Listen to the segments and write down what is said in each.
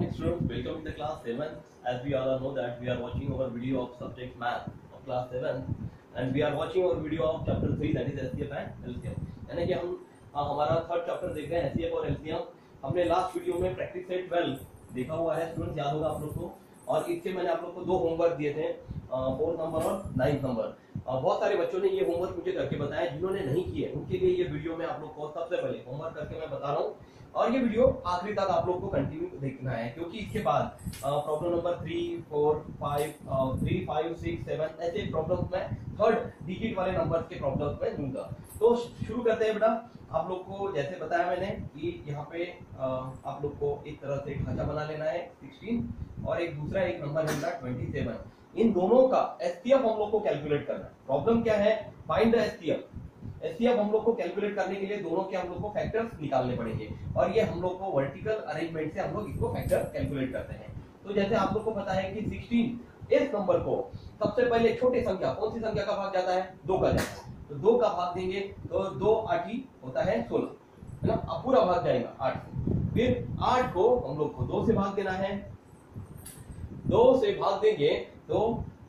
morning students, welcome to the class 7. As we all know that we are watching our video of subject math of class 7 and we are watching our video of chapter 3 that is SCF and LCM. यानी कि हम हमारा third chapter देख रहे हैं SCF और LCM. हमने last video में प्रैक्टिस सेट 12 देखा हुआ है स्टूडेंट्स, याद होगा आप लोग को. और इसके मैंने आप लोग को दो होमवर्क दिए थे, 4 नंबर और 9 नंबर. बहुत सारे बच्चों ने ये होमवर्क मुझे करके बताया. जिन्होंने नहीं किए उनके लिए ये वीडियो में आप लोग को सबसे पहले होमवर्क करके मैं बता रहा हूँ और ये वीडियो आखिरी तक आप लोग को कंटिन्यू देखना है, क्योंकि इसके बाद प्रॉब्लम नंबर 3, 4, 5, 6, 7 ऐसे प्रॉब्लम में थर्ड डिजिट वाले नंबर्स के प्रॉब्लम में दूंगा. तो शुरू करते हैं बेटा. आप लोग को जैसे बताया मैंने कि यहाँ पे आप लोग को एक तरह से ढांचा बना लेना है 16 और एक दूसरा एक नंबर है 27. इन दोनों का एसटीएफ हम लोग को कैलकुलेट करना है. प्रॉब्लम क्या है? Find the STF. एसटीएफ हम लोग को कैलकुलेट करने के लिए दोनों के हम लोग को फैक्टर्स निकालने पड़ेंगे और ये हम लोग को वर्टिकल अरेंजमेंट से हम लोग इसको फैक्टर कैलकुलेट करते हैं. तो जैसे आप लोग को पता है कि 16 इस नंबर को सबसे पहले छोटी संख्या कौन सी संख्या का भाग जाता है? 2 का जाता है. तो 2 का भाग देंगे तो 2 8 होता है 16, है ना. अब पूरा भाग जाएगा 8 से. फिर 8 को हम लोग को 2 से भाग देना है. 2 से भाग देंगे तो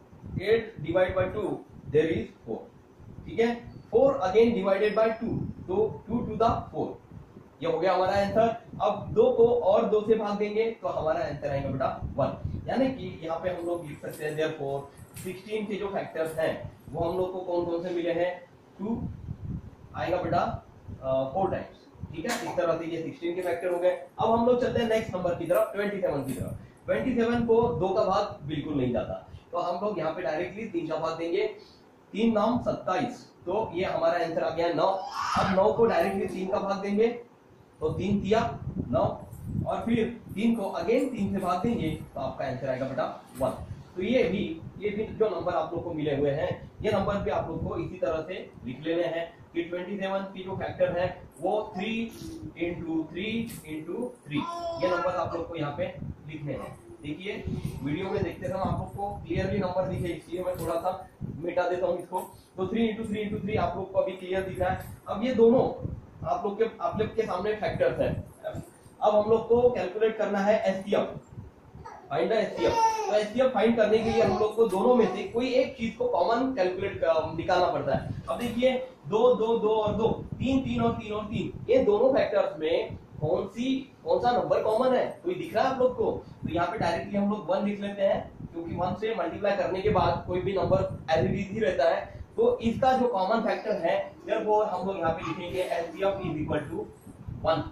8 डिवाइड बाय 2 देयर इज 4. ठीक है. 4 अगेन डिवाइडेड बाय 2 तो 2 टू द 4. ये हो गया हमारा आंसर. अब 2 को और 2 से भाग देंगे तो हमारा आंसर आएगा बेटा 1. यानी कि यहाँ पे हम लोग लिख सकते हैं देयरफॉर 16 के जो फैक्टर्स हैं वो हम लोग को कौन कौन से मिले हैं? 2 आएगा बेटा 4 टाइम्स. ठीक है. इस तरह से ये 16 के फैक्टर हो गए. अब हम लोग चलते हैं नेक्स्ट नंबर की तरफ, 27 की तरफ. 27 को 2 का भाग बिल्कुल नहीं जाता, तो हम लोग यहाँ पे डायरेक्टली 3 का भाग देंगे. 3 9 27, तो ये हमारा आंसर आ गया 9. अब 9 को डायरेक्टली 3 का भाग देंगे तो 3 तिया 9 और फिर 3 को अगेन 3 से भाग देंगे तो आपका आंसर आएगा बेटा 1. तो ये भी जो नंबर आप लोग को मिले हुए हैं ये नंबर भी आप लोग को इसी तरह से लिख लेने हैं कि 27 की जो फैक्टर है वो 3 into 3 into 3. ये नंबर आप लोग को यहाँ पे लिखने हैं. देखिए वीडियो में देखते समय आप लोग को क्लियरली नंबर दिखे, इसलिए मैं थोड़ा सा मिटा देता हूँ इसको. तो 3 into 3 into 3 आप लोग को अभी क्लियर दिख रहा है. अब ये दोनों आप लोग के सामने फैक्टर्स हैं. अब हम लोग को कैलकुलेट करना है एसटीएफ. Find the STF. तो एसटीएफ फाइंड करने के लिए हम लोग को दोनों में से कोई एक चीज को कॉमन कैलकुलेट निकालना पड़ता है. अब देखिए 2 2 2 और 2, 3 3 और 3 और 3, ये दोनों फैक्टर्स में कौन सा नंबर कॉमन है? कोई दिख रहा है आप लोग को? तो यहाँ पे डायरेक्टली हम लोग 1 लिख लेते हैं, क्योंकि 1 से मल्टीप्लाई करने के बाद कोई भी नंबर एज इट इज ही रहता है. तो इसका जो कॉमन फैक्टर है वो हम लोग यहाँ पे लिखेंगे एसटीएफ इज इक्वल टू 1.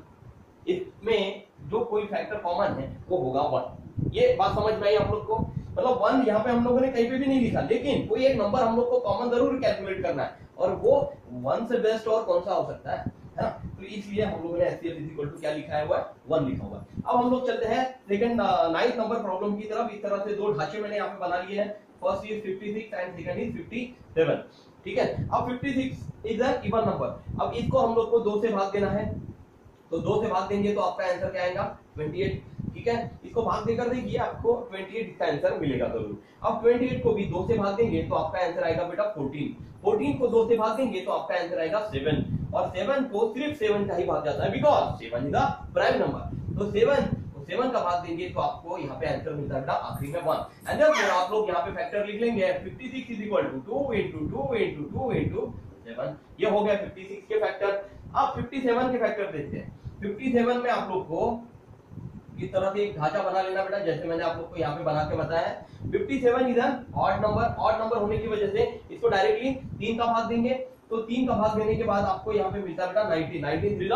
इसमें जो कोई फैक्टर कॉमन है वो होगा 1. ये बात समझ में आई आप लोग को? मतलब 1 यहाँ पे हम लोगों ने कहीं पे भी नहीं लिखा, लेकिन कोई एक नंबर हम लोग को कॉमन जरूर कैलकुलेट करना है और वो 1 से बेस्ट और कौन सा हो सकता है ना. तो इसलिए हम लोगों ने एसटीएफ इज इक्वल टू क्या लिखा हुआ है? 1 लिखा हुआ है. अब हम लोग चलते हैं सेकंड 9th नंबर प्रॉब्लम की तरफ. इस तरह से दो ढांचे मैंने यहाँ पे बना लिए हैं. First is 56 and second is 57. ठीक है. अब 56 इज एन इवन नंबर. अब इसको हम लोग को 2 से भाग देना है, तो 2 से भाग देंगे तो आपका आंसर क्या आएगा? 28. ठीक है. इसको भाग देकर देखिए आपको 28 इसका आंसर मिलेगा जरूर. अब 28 को भी 2 से भाग देंगे तो आपका आंसर आएगा बेटा 14. 14 को 2 से भाग देंगे तो आपका आंसर आएगा 7. और 7 को सिर्फ 7 का ही भाग जाता है, because 7 is the prime number. तो 7 का भाग देंगे तो आपको यहाँ पे आंसर मिलता है बेटा आखिरी में 1. एंड देयरफॉर आप लोग यहाँ पे फैक्टर लिख लेंगे 56 is equal to 2 into 2 into 2 into 7. ये हो गया 56 के फैक्टर. अब 57 के फैक्टर देखते हैं. 57 में आप लोग को इस तरह से एक ढांचा बना लेना बेटा, जैसे मैंने आप लोग को यहाँ पे बना के बताया. 57 is an odd number. Odd number होने की वजह से इसको डायरेक्टली 3 का भाग देंगे. तो 3 का भाग देने के बाद आपको यहाँ पे मिलता है बेटा 19. 19 3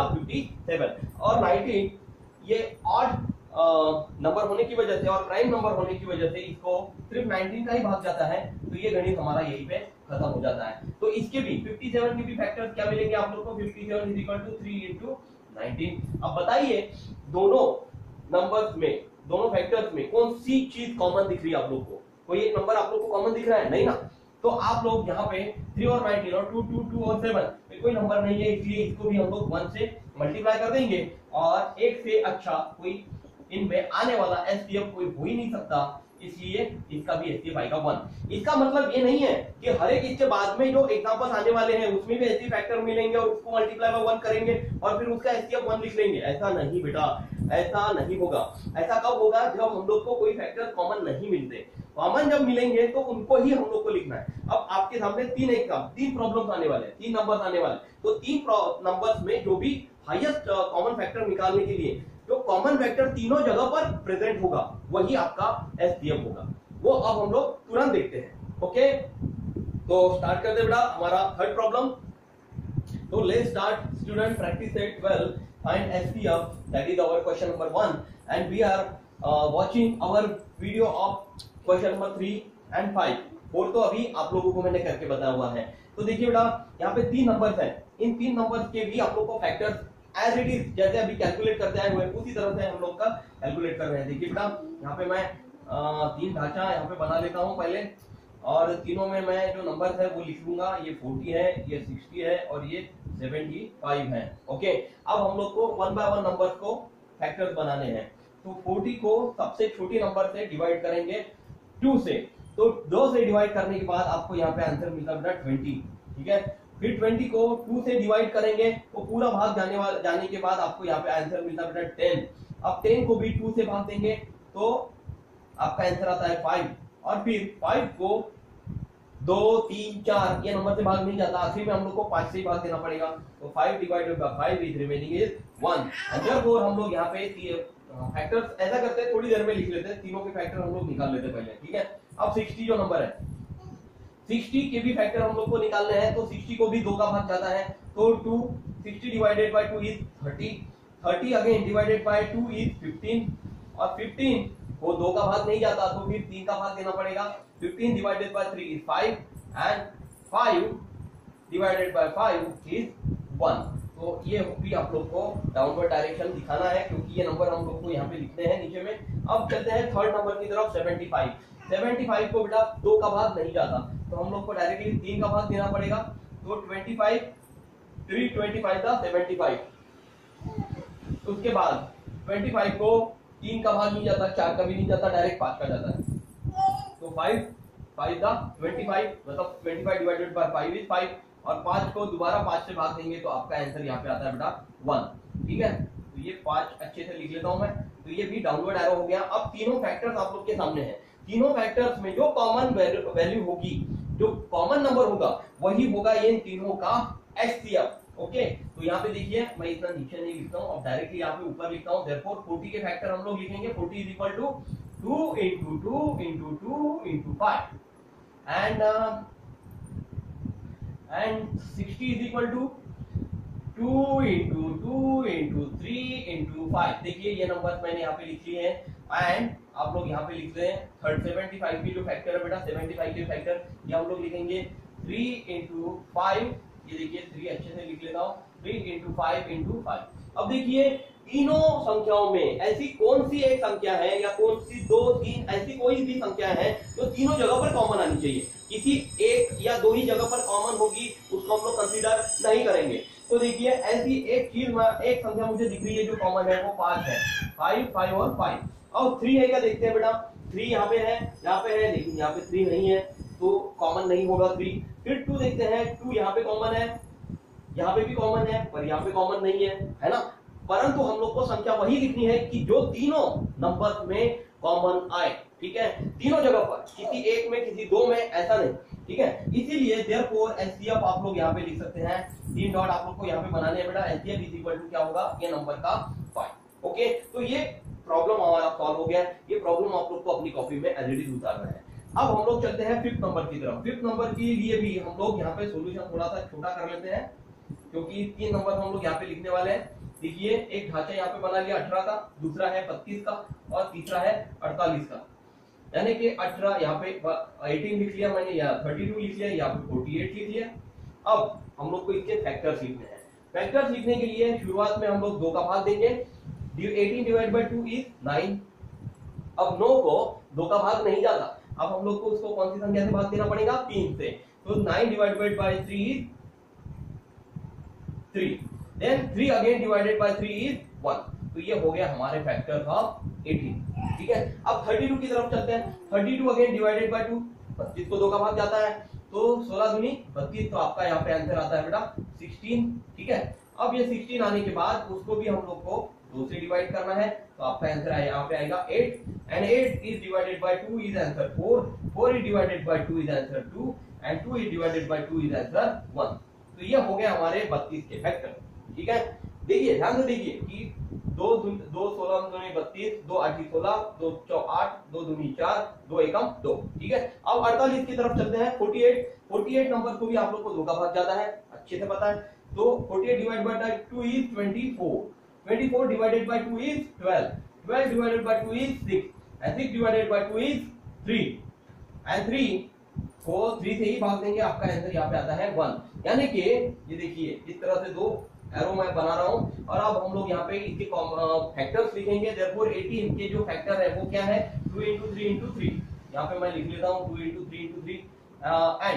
57 और 19 ये ऑड नंबर होने की वजह से और प्राइम नंबर होने की वजह से इसको सिर्फ 19 का ही भाग जाता है. तो ये गणित हमारा यहीं पे खत्म हो जाता है. तो इसके भी 57 के भी फैक्टर्स क्या मिलेंगे आप लोग को? 57 इज इक्वल टू 3 into 19. अब बताइए दोनों नंबर्स में, दोनों फैक्टर्स में कौन सी चीज कॉमन दिख रही है आप लोग को? कोई एक नंबर आप लोग को कॉमन दिख रहा है? नहीं ना. तो आप लोग यहाँ पे 3 और 19 और 2 2 2 और 7 कोई नंबर नहीं है, इसलिए इसको भी हम लोग 1 से मल्टीप्लाई कर देंगे और एक से अच्छा कोई इनमें आने वाला एचसीएफ कोई हो ही नहीं सकता, इसलिए इसका भी एचसीएफ आएगा 1। इसका मतलब ये नहीं है कि हर एक इसके बाद में जो एग्जांपल्स आने वाले हैं उसमें भी एचसीएफ फैक्टर मिलेंगे और उसको मल्टीप्लाई बाय 1 करेंगे और फिर उसका एचसीएफ 1 लिख लेंगे। ऐसा नहीं बेटा, ऐसा नहीं होगा। ऐसा कब होगा? जब हम लोग को कोई फैक्टर कॉमन नहीं मिलते। कॉमन जब मिलेंगे तो उनको ही हम लोग को लिखना है। अब आपके सामने तीन प्रॉब्लम्स आने वाले हैं, 3 नंबर्स आने वाले, तो 3 नंबर्स में जो भी हाईएस्ट कॉमन फैक्टर निकालने के लिए जो कॉमन फैक्टर तीनों जगह पर प्रेजेंट होगा वही आपका एचसीएफ होगा। वो अब हम लोग तुरंत देखते हैं। ओके, तो स्टार्ट करते हैं बेटा हमारा थर्ड प्रॉब्लम। तो let's start student, practice set 12, find HCF, that is our question number 1 and we are watching our video of question number 3 and 5। 4 तो अभी आप लोगों को मैंने करके बताया हुआ है। तो देखिए बेटा यहाँ पे 3 नंबर्स हैं, इन 3 नंबर्स के भी आप लोग को फैक्टर्स एज इट इज जैसे अभी कैलकुलेट करते आए हुए उसी तरह से हम लोग का कैलकुलेट कर रहे हैं। देखिए बेटा यहाँ पे मैं 3 ढांचा यहाँ पे बना लेता हूँ पहले, और तीनों में मैं जो नंबर्स है वो लिख लूंगा। ये 40 है, ये 60 है और ये 75 है। ओके, अब हम लोग को 1 बाय 1 नंबर्स को फैक्टर्स बनाने हैं। तो 40 को सबसे छोटी नंबर से डिवाइड करेंगे 2 से, तो 2 से डिवाइड करने के बाद आपको यहाँ पे आंसर मिलता है 20। ठीक है, फिर 20 को 2 से डिवाइड करेंगे तो पूरा भाग जाने के बाद आपको यहाँ पे आंसर मिलता है 10। अब 10 को भी 2 से भाग देंगे तो आपका आंसर आता है 5, और फिर 5 को 2, 3, 4 ये नंबर से भाग नहीं जाता, आखिर में हम लोग को 5 से ही भाग देना पड़ेगा। तो 5 divided by 5 is remaining is 1। Therefore हम लोग यहाँ पे फैक्टर्स ऐसा करते हैं, थोड़ी देर में लिख लेते हैं, तीनों के फैक्टर हम लोग निकाल लेते हैं पहले। ठीक है, अब 60 जो नंबर है, 60 के भी फैक्टर हम लोग को निकालने हैं। तो 60 को भी 2 का भाग जाता है, तो 2, 60 divided by 2 is 30, 30 again divided by 2 is 15, और 15 को 2 का भाग नहीं जाता तो फिर 3 का भाग देना पड़ेगा। 15 divided by 3 is 5 and 5 divided by 5 is 1। तो ये भी आप लोग को डाउनवर्ड डायरेक्शन दिखाना है क्योंकि ये नंबर हम लोग को यहाँ पे लिखने हैं नीचे में। अब चलते हैं थर्ड नंबर की तरफ, 75। 75 को बेटा 2 का भाग नहीं जाता तो हम लोग को डायरेक्टली 3 का भाग देना पड़ेगा। तो 25, 3 25 था 75। उसके बाद 25 को 3 का भाग नहीं जाता, 4 का भी नहीं जाता, डायरेक्ट 5 का जाता है। तो 5 का 25 मतलब 25 डिवाइडेड बाय 5 इज 5, और 5 को दोबारा 5 से भाग देंगे तो आपका आंसर यहाँ पे आता है बेटा 1। ठीक है, तो ये 5 अच्छे से लिख लेता हूं मैं। तो ये भी डाउनवर्ड एरो हो गया। अब तीनों फैक्टर्स आप लोग के सामने हैं, तीनों फैक्टर्स में जो कॉमन वैल्यू होगी, जो कॉमन नंबर होगा वही होगा इन तीनों का एचसीएफ। ओके, तो यहाँ पे देखिए मैं इतना नीचे नहीं लिखता हूँ, अब डायरेक्टली यहाँ पे ऊपर लिखता हूँ। देयरफॉर 40 के फैक्टर हम लोग लिखेंगे 40 is equal to 2 into 2 into 2 into 5 and 60 is equal to 2 into 2 into 3 into 5। देखिए ये नंबर मैंने यहाँ पे लिख लिए हैं एंड आप लोग यहाँ पे लिख रहे हैं 75 की जो फैक्टर है बेटा, 75 के फैक्टर ये हम लोग लिखेंगे 3 into 5। ये देखिए 3 अच्छे से लिख लेता हूँ, 3 into 5 into 5। अब देखिए तीनों संख्याओं में ऐसी कौन सी एक संख्या है या कौन सी 2, 3 ऐसी कोई भी संख्या है जो तीनों जगह पर कॉमन आनी चाहिए। किसी एक या 2 ही जगह पर कॉमन होगी उसको हम लोग कंसीडर नहीं करेंगे। तो देखिए ऐसी एक चीज एक संख्या मुझे दिख रही है जो कॉमन है, वो 5 है, 5, 5 और 5। और 3 है क्या, देखते हैं बेटा। 3 यहाँ पे है लेकिन यहाँ पे 3 नहीं है तो कॉमन नहीं होगा 3। फिर 2 देखते हैं, 2 यहाँ पे कॉमन है, यहाँ पे भी कॉमन है पर यहाँ पे कॉमन नहीं है ना। परंतु हम लोग को संख्या वही लिखनी है कि जो तीनों नंबर में कॉमन आए। ठीक है, तीनों जगह पर, किसी एक में किसी 2 में ऐसा नहीं। ठीक है, इसीलिए देयरफॉर एचसीएफ आप लोग यहाँ पे लिख सकते हैं, 3 डॉट आप लोग को यहाँ पे बनाने हैं बेटा। एचसीएफ इज इक्वल टू क्या होगा, ये नंबर का 5। ओके, तो ये प्रॉब्लम हमारा सॉल्व हो गया। ये प्रॉब्लम आप लोग को अपनी कॉपी में एज इट इज उतारना है। अब हम लोग चलते हैं 5th नंबर की तरफ। 5th नंबर के लिए भी हम लोग यहाँ पे सोल्यूशन थोड़ा सा छोटा कर लेते हैं क्योंकि 3 नंबर हम लोग यहाँ पे लिखने वाले हैं। देखिए एक ढांचा यहाँ पे बना लिया 18 का, दूसरा है 32 का और तीसरा है 48 का। यानी कि 18 यहाँ पे 18 लिख लिया मैंने, या 32 लिख लिया, यहाँ पे 48 लिख लिया। अब हम लोग को इसके फैक्टर्स लिखने हैं। फैक्टर्स लिखने के लिए शुरुआत में हम लोग 2 का भाग देंगे। 18 डिवाइड बाय 2 इज 9। अब 9 को 2 का भाग नहीं जाता, अब हम लोग को उसको कौन सी संख्या से भाग देना पड़ेगा, 3 से। तो 9 divided by 3 is 3। Then 3 again divided by 3 is 1। तो ये हो गया हमारे फैक्टर ऑफ 18। ठीक है, अब 32 की तरफ चलते हैं। 32 अगेन डिवाइडेड बाय 2, 25 को 2 का भाग जाता है तो 16 दूनी 32, तो आपका यहाँ पे आंसर आता है बेटा 16। ठीक है, अब ये 16 आने के बाद उसको भी हम लोग को 2 से डिवाइड करना है, तो आपका आंसर यहाँ पे आएगा 8 and 8 is divided by 2 is answer 4, 4 is divided by 2 is answer 2 and 2 is divided by 2 is answer 1। तो ये हो गया हमारे 32 के फैक्टर। ठीक है, देखिए ध्यान से देखिए कि 2 16 दूनी 32, 2 8 16, 2 4 8, 2 दूनी 4, 2 एकम 2। ठीक है, अब 48 की तरफ चलते हैं। 48 नंबर को भी आप लोग को 2 का भाग जाता है, अच्छे से पता है। तो 48 divided by 2 is 24, 24 divided by 2 is 12, 12 divided by 2 is 6 and 6 divided by 2 is 3 and 3 को 3 से ही भाग देंगे, आपका आंसर यहाँ पे आता है 1। यानी कि ये देखिए इस तरह से 2 एरो मैं बना रहा हूं और अब हम लोग यहाँ पे इसके फैक्टर्स लिखेंगे। देयरफॉर 18 के जो फैक्टर है वो क्या है, 2 into 3 into 3। यहाँ पे मैं लिख लेता हूँ 2 into 3 into 3 एंड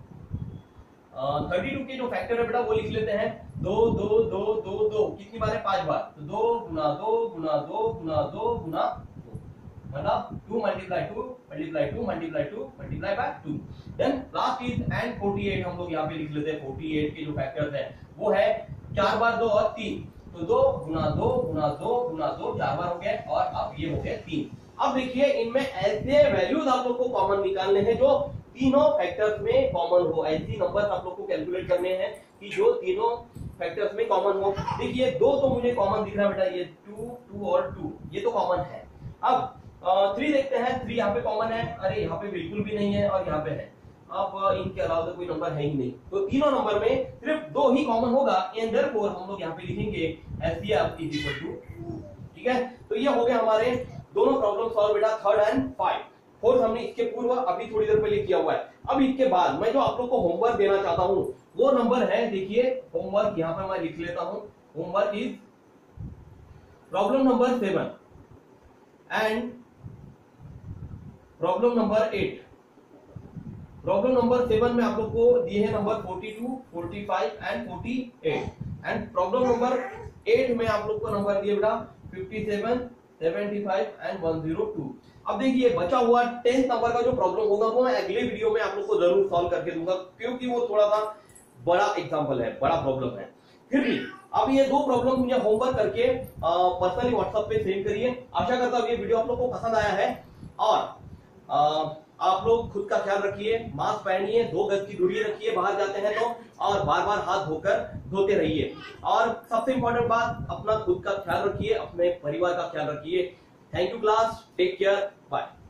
32 के जो फैक्टर है बेटा वो लिख लेते हैं 2 2 2 2 2। कितनी बार है, 5 बार, तो 2 गुना 2 गुना 2 गुना 2 गुना 2, मतलब 2 multiply 2 multiply 2 multiply 2 multiply by 2। Then last is and 48 हम लोग यहाँ पे लिख लेते हैं। 48 के जो फैक्टर्स है वो है 4 बार 2 और 3, तो 2 गुना 2 गुना 2 गुना 2 4 बार हो गए और अब ये हो गए 3। अब देखिए इनमें ऐसे वैल्यूज आप लोग को कॉमन निकालने हैं जो तीनों फैक्टर्स में कॉमन हो। ऐसी नंबर्स आप लोग को कैलकुलेट करने हैं कि जो तीनों फैक्टर्स में कॉमन हो। देखिए 2 तो मुझे कॉमन दिख रहा है बेटा, ये 2 2 और 2 ये तो कॉमन है। अब 3 देखते हैं, 3 यहाँ पे कॉमन है, अरे यहाँ पे बिल्कुल भी नहीं है और यहाँ पे है। अब इनके अलावा तो कोई नंबर है ही नहीं, तो तीनों नंबर में सिर्फ 2 ही कॉमन होगा एंड देयरफॉर हम लोग यहाँ पे लिखेंगे HCF इज इक्वल टू 2। ठीक है, तो ये हो गए हमारे दोनों प्रॉब्लम सॉल्व बेटा, 3rd एंड 4th हमने इसके पूर्व अभी थोड़ी देर पहले किया हुआ है। अब इसके बाद मैं जो आप लोग को होमवर्क देना चाहता हूं वो नंबर है, देखिए होमवर्क यहाँ पे मैं लिख लेता हूं। Homework is problem number 7 and problem number 8। Problem number 7 में आप लोग को दिए हैं number 42, 45 and 48 and problem number 8 में आप लोग को नंबर दिए बेटा 57, 75 एंड 102। अब देखिए बचा हुआ 10th नंबर का जो प्रॉब्लम होगा वो मैं अगले वीडियो में आप लोग को जरूर सॉल्व करके दूंगा, क्योंकि वो थोड़ा सा बड़ा एग्जांपल है, बड़ा प्रॉब्लम है। फिर भी अब ये 2 प्रॉब्लम मुझे होमवर्क करके पर्सनली व्हाट्सएप पे सेंड करिए। आशा करता हूं ये वीडियो आप लोग को पसंद आया है और आप लोग खुद का ख्याल रखिए, मास्क पहनिए, 2 गज की दूरी रखिए बाहर जाते हैं तो, और बार बार हाथ धोते रहिए। और सबसे इंपॉर्टेंट बात, अपना खुद का ख्याल रखिए, अपने परिवार का ख्याल रखिए। Thank you class, take care, bye.